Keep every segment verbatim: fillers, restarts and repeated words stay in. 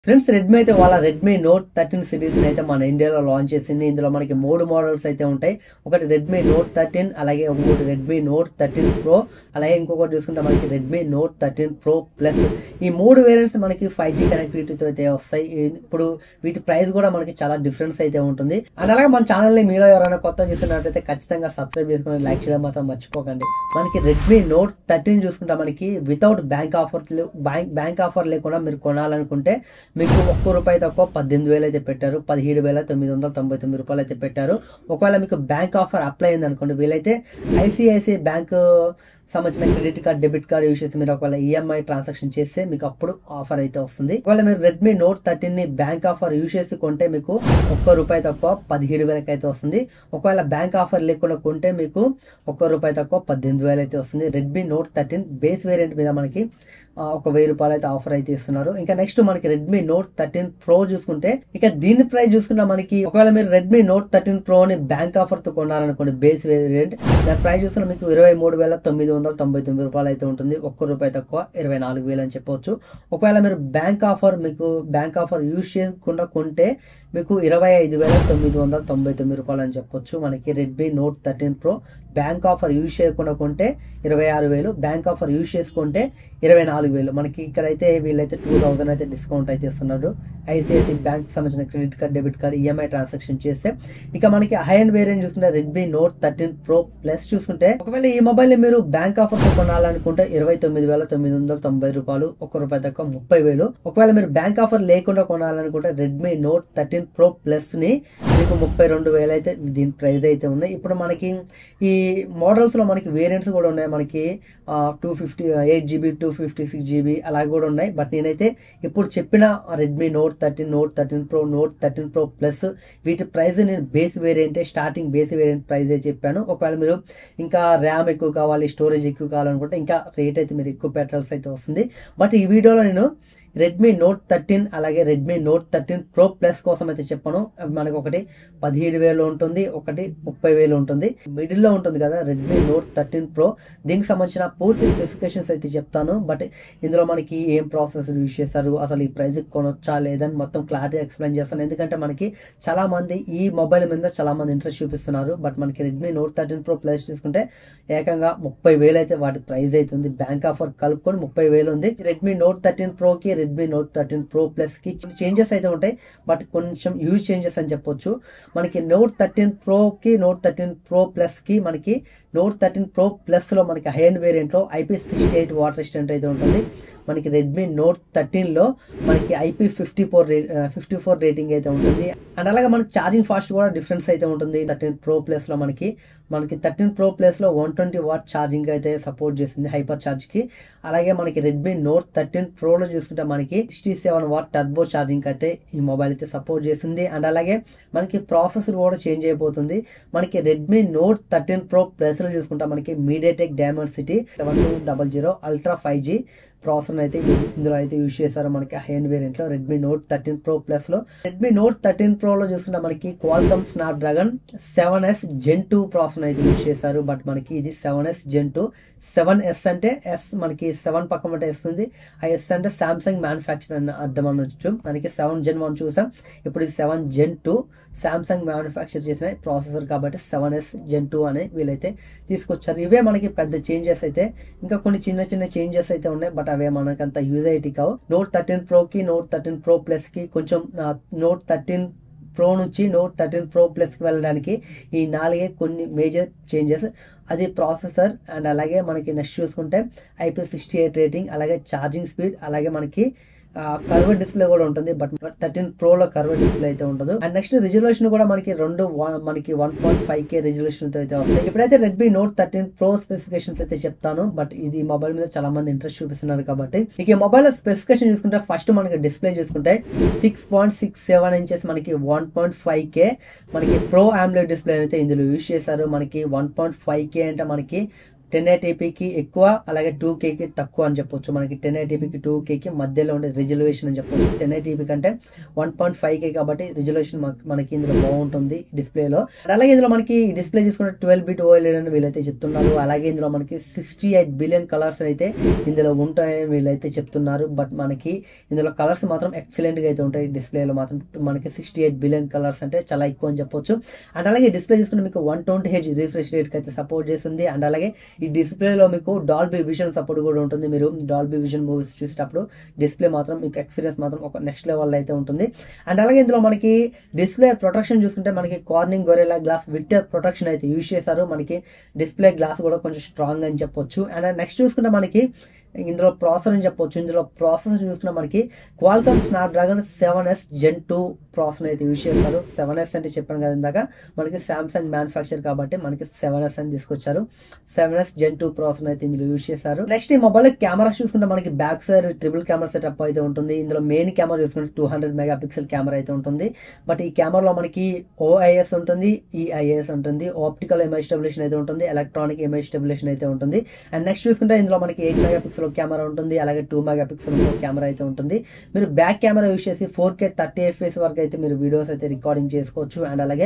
Friends, Redmi అయితే వాళ్ళ Redmi note thirteen series అయితే మన ఇండియాలో లాంచ్ చేసింది. ఇందులో మనకి మూడు మోడల్స్ అయితే ఉంటాయి. ఒకటి రెడ్మీ నోట్ థర్టీన్, అలాగే ఇంకొకటి రెడ్మీ నోట్ థర్టీన్ ప్రో, అలాగే ఇంకొకటి చూసుకుంటే మనకి Redmi note thirteen pro Plus. ఈ మూడు వేరియంట్స్ మనకి ఫైవ్ జీ కనెక్టివిటీతో అయితే వస్తాయి. ఇప్పుడు వీటి ప్రైస్ కూడా మనకి చాలా డిఫరెన్స్ అయితే ఉంటుంది. అండ్ అలాగే మన ఛానల్ ని మీలో ఎవరైనా కొత్త చూస్తున్నట్టయితే ఖచ్చితంగా సబ్స్క్రైబ్ చేసుకుని లైక్ చేయడం మాత్రం మర్చిపోకండి. మనకి రెడ్మీ నోట్ థర్టీన్ చూసుకుంటే మనకి without bank offer bank bank offer లేకుండా మీరు కొనాలనుకుంటే మీకు ఒక్క రూపాయి తక్కువ పద్దెనిమిది వేలు అయితే పెట్టారు. పదిహేడు వేల తొమ్మిది వందల తొంభై తొమ్మిది రూపాయలు అయితే పెట్టారు. ఒకవేళ మీకు బ్యాంక్ ఆఫర్ అప్లై అయింది అనుకోండి, వీలైతే ఐసిఐసిఐ బ్యాంక్ సంబంధించిన credit card, debit card use చేసి మీరు ఒకవేళ ఈఎంఐ ట్రాన్సాక్షన్ చేస్తే మీకు అప్పుడు ఆఫర్ అయితే వస్తుంది. ఒకవేళ మీరు రెడ్మీ నోట్ థర్టీన్ ని బ్యాంక్ ఆఫర్ యూస్ చేసి కొంటే మీకు ఒక్క రూపాయి తక్కువ పదిహేడు వేలకి అయితే వస్తుంది. ఒకవేళ బ్యాంక్ ఆఫర్ లేకుండా కొంటే మీకు ఒక్క రూపాయి తక్కువ పద్దెనిమిది వేలు అయితే వస్తుంది. Redmi note thirteen base variant మీద మనకి ఒక వెయ్యి రూపాయలు అయితే ఆఫర్ అయితే ఇస్తున్నారు. ఇంకా నెక్స్ట్ మనకి రెడ్మీ నోట్ థర్టీన్ ప్రో చూసుకుంటే, ఇక దీని ప్రైస్ చూసుకుంటే మనకి ఒకవేళ మీరు రెడ్మీ నోట్ థర్టీన్ ప్రో ని బ్యాంక్ ఆఫర్ తో కొన్నారనుకోండి, బేస్ వేరియంట్, దాని ప్రైస్ చూసుకుంటే మీకు ఇరవై మూడు వేల తొమ్మిది వందల తొంభై తొమ్మిది రూపాయలు అయితే ఉంటుంది. ఒక్క రూపాయి తక్కువ ఇరవై నాలుగు వేలు అని చెప్పవచ్చు. ఒకవేళ మీరు బ్యాంక్ ఆఫర్ మీకు బ్యాంక్ ఆఫర్ యూజ్ చేయకుండా కొంటే మీకు ఇరవై ఐదు వేల తొమ్మిది వందల తొంభై తొమ్మిది రూపాయలు అని చెప్పొచ్చు. మనకి Redmi note thirteen Pro bank offer use చేయకుండా కొంటే ఇరవై ఆరు వేలు, బ్యాంక్ ఆఫర్ యూజ్ చేసుకుంటే ఇరవై నాలుగు వేలు. మనకి ఇక్కడైతే వీళ్ళైతే టూ థౌసండ్ అయితే డిస్కౌంట్ అయితే ఇస్తున్నారు. ఐసిఐసిఐ బ్యాంక్ సంబంధించిన credit card, debit card, EMI transaction చేస్తే. ఇక మనకి హై అండ్ వేరియంట్ చూసుకుంటే Redmi note thirteen pro Plus చూసుకుంటే, ఒకవేళ ఈ మొబైల్ ని మీరు బ్యాంక్ ఆఫర్ తో కొనాలనుకుంటే ఇరవై తొమ్మిది వేల తొమ్మిది వందల తొంభై రూపాయలు, ఒక్క రూపాయి తక్కువ ముప్పై వేలు. ఒకవేళ మీరు బ్యాంక్ ఆఫర్ లేకుండా కొనాలనుకుంటే Redmi note thirteen pro Plus ని మీకు ముప్పై రెండు వేలు అయితే దీని ప్రైస్ అయితే ఉన్నాయి. ఇప్పుడు మనకి ఈ మోడల్స్ లో మనకి వేరియంట్స్ కూడా ఉన్నాయి. మనకి two fifty eight GB two fifty six GB అలా కూడా ఉన్నాయి. బట్ నేనైతే ఇప్పుడు చెప్పిన Redmi note thirteen, note thirteen pro, note thirteen pro Plus వీటి ప్రైస్ నేను base variant starting base variant price చెప్పాను. ఒకవేళ మీరు ఇంకా ర్యామ్ ఎక్కువ కావాలి, స్టోరేజ్ ఎక్కువ కావాలనుకుంటే ఇంకా రేట్ అయితే మీరు ఎక్కువ పెట్టాల్సి అయితే వస్తుంది. బట్ ఈ వీడియోలో నేను రెడ్మీ నోట్ థర్టీన్ అలాగే Redmi note thirteen pro Plus కోసం అయితే చెప్పాను. మనకి ఒకటి పదిహేడు వేలు ఉంటుంది, ఒకటి ముప్పై వేలు ఉంటుంది. మిడిల్ లో ఉంటుంది కదా రెడ్మీ నోట్ థర్టీన్ ప్రో. దీనికి సంబంధించిన పూర్తి స్పెసిఫికేషన్స్ అయితే చెప్తాను. బట్ ఇందులో మనకి ఏం ప్రాసెసర్ యూజ్ చేస్తారు, అసలు ఈ ప్రైస్ కొనొచ్చా లేదని మొత్తం క్లారిటీ ఎక్స్ప్లెయిన్ చేస్తాను. ఎందుకంటే మనకి చాలా మంది ఈ మొబైల్ మీద చాలా మంది ఇంట్రెస్ట్ చూపిస్తున్నారు. బట్ మనకి Redmi note thirteen pro Plus చూసుకుంటే ఏకంగా ముప్పై వేలు అయితే వాటి ప్రైస్ అయితే ఉంది. బ్యాంక్ ఆఫర్ కలుపుకొని ముప్పై వేలు ఉంది. రెడ్మీ నోట్ థర్టీన్ ప్రో కి Redmi note thirteen pro Plus కి చేంజెస్ అయితే ఉంటాయి. బట్ కొంచెం యూజ్ చేంజెస్ అని చెప్పొచ్చు. మనకి నోట్ థర్టీన్ ప్రో కి నోట్ థర్టీన్ ప్రో ప్లస్ కి మనకి నోట్ థర్టీన్ ప్రో ప్లస్ లో మనకి హై అండ్ వేరియంట్ లో IP sixty eight water resistant అయితే ఉంటుంది. మనకి రెడ్మీ నోట్ థర్టీన్ లో మనకి IP fifty four fifty four rating అయితే ఉంటుంది. అండ్ అలాగే మనకి ఛార్జింగ్ ఫాస్ట్ కూడా డిఫరెన్స్ అయితే ఉంటుంది. థర్టీన్ ప్రో ప్లస్ లో మనకి మనకి థర్టీన్ ప్రో ప్లస్ లో వన్ ట్వంటీ వాట్ ఛార్జింగ్ అయితే సపోర్ట్ చేస్తుంది హైపర్ ఛార్జ్ కి. అలాగే మనకి రెడ్మీ నోట్ థర్టీన్ ప్రో లో చూసుకుంటే మనకి sixty seven watt turbo charging అయితే ఈ మొబైల్ అయితే సపోర్ట్ చేస్తుంది. అండ్ అలాగే మనకి ప్రాసెసర్ కూడా చేంజ్ అయిపోతుంది. మనకి Redmi note thirteen pro Plus లో చూసుకుంటే మనకి MediaTek Dimensity seven two double zero Ultra five G processor అయితే ఇందులో అయితే యూజ్ చేశారు. మనకి హై అండ్ వేరియంట్ లో Redmi note thirteen pro Plus లో. రెడ్మీ నోట్ థర్టీన్ ప్రో లో చూసుకుంటే మనకి Qualcomm Snapdragon seven S జెన్ టూ ప్రాసెసర్ అయితే యూజ్ చేశారు. బట్ మనకి ఇది సెవెన్ ఎస్ జెన్ టూ. సెవెన్ ఎస్ అంటే ఎస్ మనకి సెవెన్ పక్కన అంటే ఎస్ ఉంది. ఆ ఎస్ అంటే సామ్సంగ్ మ్యానుఫ్యాక్చర్ అని అర్థం అనొచ్చు. మనకి సెవెన్ జెన్ వన్ చూసాం, ఇప్పుడు ఇది seven Gen two. Samsung manufacture చేసిన ప్రాసెసర్ కాబట్టి సెవెన్ ఎస్ జెన్ టూ అనే వీళ్ళైతే తీసుకొచ్చారు. ఇవే మనకి పెద్ద చేంజెస్ అయితే. ఇంకా కొన్ని చిన్న చిన్న చేంజెస్ అయితే ఉన్నాయి, బట్ అవే మనకి అంత యూజ్ అయ్యేటి కావు. నోట్ థర్టీన్ ప్రో కి నోట్ థర్టీన్ ప్రో ప్లస్ కి కొంచెం నోట్ థర్టీన్ ప్రో నుంచి నోట్ థర్టీన్ ప్రో ప్లస్ కి వెళ్ళడానికి ఈ నాలుగే కొన్ని మేజర్ చేంజెస్. అది ప్రాసెసర్ అండ్ అలాగే మనకి నెక్స్ట్ చూసుకుంటే ఐపీ సిక్స్టీ ఎయిట్ రేటింగ్, అలాగే ఛార్జింగ్ స్పీడ్, అలాగే మనకి కర్వ్ డిస్ప్లే కూడా ఉంటుంది. బట్ థర్టీన్ ప్రో లో కర్వ్ డిస్ప్లే అయితే ఉండదు. అండ్ నెక్స్ట్ రిజల్యూషన్ కూడా మనకి రెండు మనకి one point five K resolution అయితే వస్తాయి. ఇప్పుడైతే Redmi note thirteen Pro specifications అయితే చెప్తాను. బట్ ఇది మొబైల్ మీద చాలా మంది ఇంట్రెస్ట్ చూపిస్తున్నారు కాబట్టి ఇక ఈ మొబైల్ స్పెసిఫికేషన్ చూసుకుంటే ఫస్ట్ మనకి డిస్ప్లే చూసుకుంటే six point six seven inches మనకి వన్ పాయింట్ ఫైవ్ కే మనకి ప్రో ఆమ్లెట్ డిస్ప్లే అయితే ఇందులో యూజ్ చేశారు. మనకి వన్ పాయింట్ ఫైవ్ కే అంటే మనకి టెన్ ఎయిటీపీకి ఎక్కువ అలాగే టూ కేకి తక్కువ అని చెప్పొచ్చు. మనకి టెన్ ఎయిటీపీకి టూ కేకి మధ్యలో ఉండే రిజల్యూషన్ అని చెప్పొచ్చు. టెన్ ఎయిటీపీ కంటే వన్ పాయింట్ ఫైవ్ కే కాబట్టి రిజల్యూషన్ మనకి ఇందులో బాగుంటుంది డిస్ప్లేలో. అలాగే ఇందులో మనకి డిస్ప్లే చూసుకుంటే ట్వెల్వ్ బిట్ ఓఎల్ఈడి అని వీళ్ళైతే చెప్తున్నారు. అలాగే ఇందులో మనకి సిక్స్టీ ఎయిట్ బిలియన్ కలర్స్ అయితే ఇందులో ఉంటాయని వీళ్ళైతే చెప్తున్నారు. బట్ మనకి ఇందులో కలర్స్ మాత్రం ఎక్సలెంట్ గా అయితే ఉంటాయి. డిస్ప్లేలో మాత్రం మనకి సిక్స్టీ ఎయిట్ బిలియన్ కలర్స్ అంటే చాలా ఎక్కువ అని చెప్పొచ్చు. అండ్ అలాగే డిస్ప్లే చూసుకుంటే మీకు one twenty H refresh rate కి అయితే సపోర్ట్ చేస్తుంది. అండ్ అలాగే ఈ డిస్ప్లేలో మీకు డాల్బీ విజన్ సపోర్ట్ కూడా ఉంటుంది. మీరు డాల్బీ విజన్ మూవీస్ చూసేటప్పుడు డిస్ప్లే మాత్రం మీకు ఎక్స్పీరియన్స్ మాత్రం ఒక నెక్స్ట్ లెవెల్ అయితే ఉంటుంది. అండ్ అలాగే ఇందులో మనకి డిస్ప్లే ప్రొటెక్షన్ చూసుకుంటే మనకి Corning Gorilla glass Victus protection అయితే యూజ్ చేశారు. మనకి డిస్ప్లే గ్లాస్ కూడా కొంచెం స్ట్రాంగ్ అని చెప్పొచ్చు. అండ్ నెక్స్ట్ చూసుకుంటే మనకి ఇందులో ప్రాసెసర్ అని చెప్పొచ్చు. ఇందులో ప్రాసెసర్ చూసుకున్నా మనకి క్వాల్కామ్ స్నాప్డ్రాగన్ సెవెన్ ఎస్ జెన్ టూ ప్రాసెసర్ అయితే యూజ్ చేస్తారు. సెవెన్ ఎస్ అంటే చెప్పాను కదా ఇందాక, మనకి సామ్సంగ్ మ్యానుఫ్యాక్చర్ కాబట్టి మనకి సెవెన్ ఎస్ అని తీసుకొచ్చారు. సెవెన్ ఎస్ జెన్ టూ ప్రాసెసర్ అయితే ఇందులో యూజ్ చేశారు. నెక్స్ట్ ఈ మొబైల్ కెమెరా చూసుకుంటే మనకి back side triple camera setup అయితే ఉంటుంది. ఇందులో మెయిన్ కెమెరా చూసుకుంటే two hundred megapixel camera అయితే ఉంటుంది. బట్ ఈ కెమెరాలో మనకి ఓఐఎస్ ఉంటుంది, ఈఐఎస్ ఉంటుంది, ఆప్టికల్ ఇమేజ్ స్టెబిలేషన్ అయితే ఉంటుంది, ఎలక్ట్రానిక్ ఇమేజ్ స్టెబిలేషన్ అయితే ఉంటుంది. అండ్ నెక్స్ట్ చూసుకుంటే ఇందులో మనకి ఎయిట్ మెగా పిక్సెల్ కెమెరా ఉంటుంది, అలాగే టూ మెగా పిక్సెల్ కెమెరా అయితే ఉంటుంది. మీరు బ్యాక్ కెమెరా యూజ్ చేసి ఫోర్ కే థర్టీ ఎఫ్ఎస్ వరకు అయితే మీరు వీడియోస్ అయితే రికార్డింగ్ చేసుకోవచ్చు. అండ్ అలాగే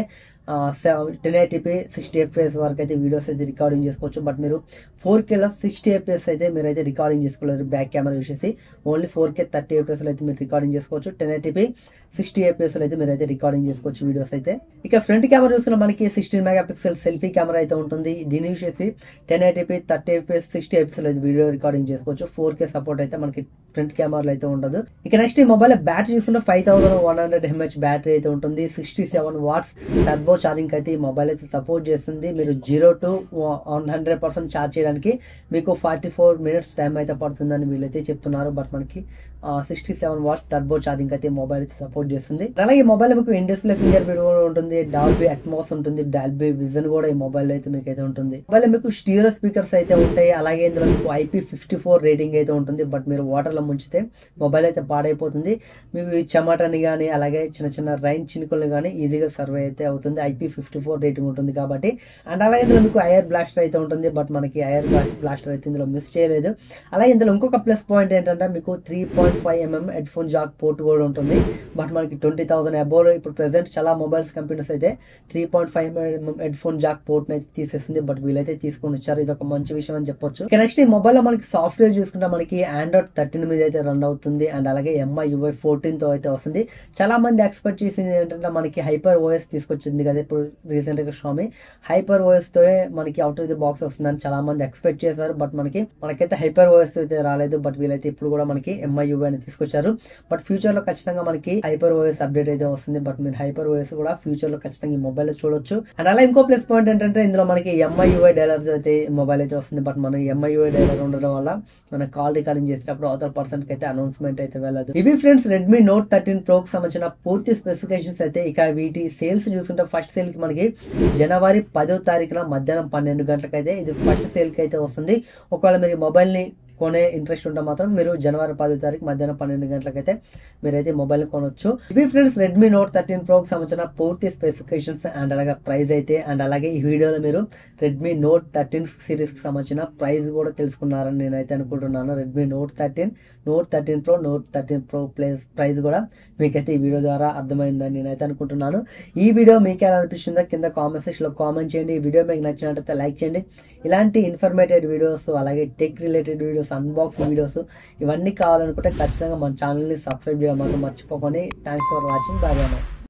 టెన్ ఎయిటీపీ సిక్స్టీ ఎఫ్ఎస్ వరకు అయితే వీడియోస్ అయితే రికార్డింగ్ చేసుకోవచ్చు. బట్ మీరు ఫోర్ కేలో సిక్స్టీ ఎఫ్ఎస్ అయితే మీరు అయితే రికార్డింగ్ చేసుకోలేరు బ్యాక్ కెమెరా యూజ్ చేసి. Only four K thirty fps అయితే మీరు రికార్డింగ్ చేసుకోవచ్చు. టెన్ ఎయిటీపీ సిక్స్టీ ఎఫ్ఎస్ అయితే మీరు అయితే రికార్డింగ్ చేసుకోవచ్చు వీడియోస్ అయితే. ఇక ఫ్రంట్ కెమెరా చూసుకున్న మనకి sixteen megapixel selfie camera అయితే ఉంటుంది. దీన్ని యూజ్ చేసి ten eighty p thirty fps sixty fps అయితే వీడియో రికార్డింగ్ చేసుకోవచ్చు. ఫోర్ కే సపోర్ట్ అయితే మనకి ఫ్రంట్ కెమెరాలో అయితే ఉండదు. ఇక నెక్స్ట్ ఈ మొబైల్ బ్యాటరీ చూసుకుంటే five thousand one hundred mAh battery అయితే ఉంటుంది. Sixty seven watts turbo charging అయితే ఈ మొబైల్ అయితే సపోర్ట్ చేస్తుంది. మీరు zero to one hundred percent charge చేయడానికి మీకు ఫార్టీ ఫోర్ మినిట్స్ టైం అయితే పడుతుందని వీళ్ళైతే చెప్తున్నారు. బట్ మనకి sixty seven watts turbo charging అయితే మొబైల్ అయితే సపోర్ట్ చేస్తుంది. అలాగే ఈ మొబైల్ మీకు ఇన్ డిస్ప్లే ఫింగర్ ప్రింట్ కూడా ఉంటుంది, డాల్బీ అట్మాస్ ఉంటుంది, డాల్బీ విజన్ కూడా ఈ మొబైల్ అయితే మీకు అయితే ఉంటుంది. మొబైల్ మీకు స్టీరియో స్పీకర్స్ అయితే ఉంటాయి. అలాగే ఇందులో మీకు ఐపీ ఫిఫ్టీ ఫోర్ రేటింగ్ అయితే ఉంటుంది. బట్ మీరు వాటర్ లో ముంచితే మొబైల్ అయితే పాడైపోతుంది. మీకు చెమటని కానీ అలాగే చిన్న చిన్న రైన్ చినుకులు కానీ ఈజీగా సర్వే అయితే అవుతుంది. ఐపీ ఫిఫ్టీ ఫోర్ రేటింగ్ ఉంటుంది కాబట్టి. అండ్ అలాగే ఇందులో మీకు ఐఆర్ బ్లాస్టర్ అయితే ఉంటుంది. బట్ మనకి ఐఆర్ బ్లాస్టర్ అయితే ఇందులో మిస్ చేయలేదు. అలాగే ఇందులో ఇంకొక ప్లస్ పాయింట్ ఏంటంటే మీకు three point five mm headphone jack port కూడా ఉంటుంది. బట్ మనకి ట్వంటీ థౌసండ్ అబోవ్ ఇప్పుడు ప్రెసెంట్ చాలా మొబైల్స్ కంపెనీస్ అయితే three point five mm headphone jack port అయితే తీసేస్తుంది. బట్ వీళ్ళైతే తీసుకొని వచ్చారు. ఇది ఒక మంచి విషయం అని చెప్పొచ్చు. నెక్స్ట్ ఈ మొబైల్ లో మనకి సాఫ్ట్వేర్ చూసుకుంటే మనకి ఆండ్రాయిడ్ థర్టీన్ మీద అయితే రన్ అవుతుంది. అండ్ అలాగే ఎంఐ యూఐ ఫోర్టీన్ తో అయితే వస్తుంది. చాలా మంది ఎక్స్పెక్ట్ చేసింది ఏంటంటే మనకి హైపర్ ఓఎస్ తీసుకొచ్చింది కదా ఇప్పుడు రీసెంట్ గా షామి. హైపర్ ఓఎస్ తో మనకి అవుట్ ఆఫ్ ది బాక్స్ వస్తుందని చాలా మంది ఎక్స్పెక్ట్ చేశారు. బట్ మనకి మనకైతే హైపర్ ఓఎస్ అయితే రాలేదు. బట్ వీళ్ళైతే ఇప్పుడు కూడా మనకి ఎంఐ యూఐ అని తీసుకొచ్చారు. బట్ ఫ్యూచర్ లో ఖచ్చితంగా మనకి హైపర్ ఓఎస్ అప్డేట్ అయితే వస్తుంది. బట్ మీరు హైపర్ ఓఎస్ కూడా ఫ్యూచర్ లో ఖచ్చితంగా ఈ మొబైల్ లో చూడొచ్చు. అండ్ అలా ఇంకో ప్లస్ పాయింట్ ఏంటంటే ఇందులో మనకి ఎంఐ యూఐ డైలర్ అయితే మొబైల్ అయితే వస్తుంది. బట్ మన ఎంఐ యూఐ డైలర్ ఉండడం వల్ల మన కాల్ రికార్డింగ్ చేసేటప్పుడు అవతల పర్సన్ కి అయితే అనౌన్స్మెంట్ అయితే వెళ్ళదు. ఇవి friends Redmi note thirteen pro కి సంబంధించిన పూర్తి స్పెసిఫికేషన్స్ అయితే. ఇక వీటి సేల్స్ చూసుకుంటే ఫస్ట్ సేల్ కి మనకి జనవరి పదో తారీఖున మధ్యాహ్నం పన్నెండు గంటలకైతే ఇది ఫస్ట్ సేల్ కి అయితే వస్తుంది. ఒకవేళ మీరు మొబైల్ ని కొనే ఇంట్రెస్ట్ ఉంటే మాత్రం మీరు జనవరి పదో తారీఖు మధ్యాహ్నం పన్నెండు గంటలకైతే మీరైతే మొబైల్ కొనొచ్చు. ఇవి friends Redmi note thirteen pro కి సంబంధించిన పూర్తి స్పెసిఫికేషన్స్ అండ్ అలాగే ప్రైస్ అయితే. అండ్ అలాగే ఈ వీడియోలో మీరు రెడ్మీ నోట్ థర్టీన్ సిరీస్ కి సంబంధించిన ప్రైస్ కూడా తెలుసుకున్నారని నేనైతే అనుకుంటున్నాను. Redmi note thirteen note thirteen pro note thirteen pro plus price కూడా మీకైతే ఈ వీడియో ద్వారా అర్థమైందని నేనైతే అనుకుంటున్నాను. ఈ వీడియో మీకు ఎలా అనిపిస్తుందో కింద కామెంట్ సెక్షన్ లో కామెంట్ చేయండి. ఈ వీడియో మీకు నచ్చినట్లయితే లైక్ చేయండి. ఇలాంటి ఇన్ఫర్మేటివ్ వీడియోస్ అలాగే tech related videos unboxing videos ఇవన్నీ కావాలనుకుంటే ఖచ్చితంగా మన ఛానల్ ని సబ్స్క్రైబ్ చేయడం మాత్రం మర్చిపోకండి. Thanks for watching. Bye bye.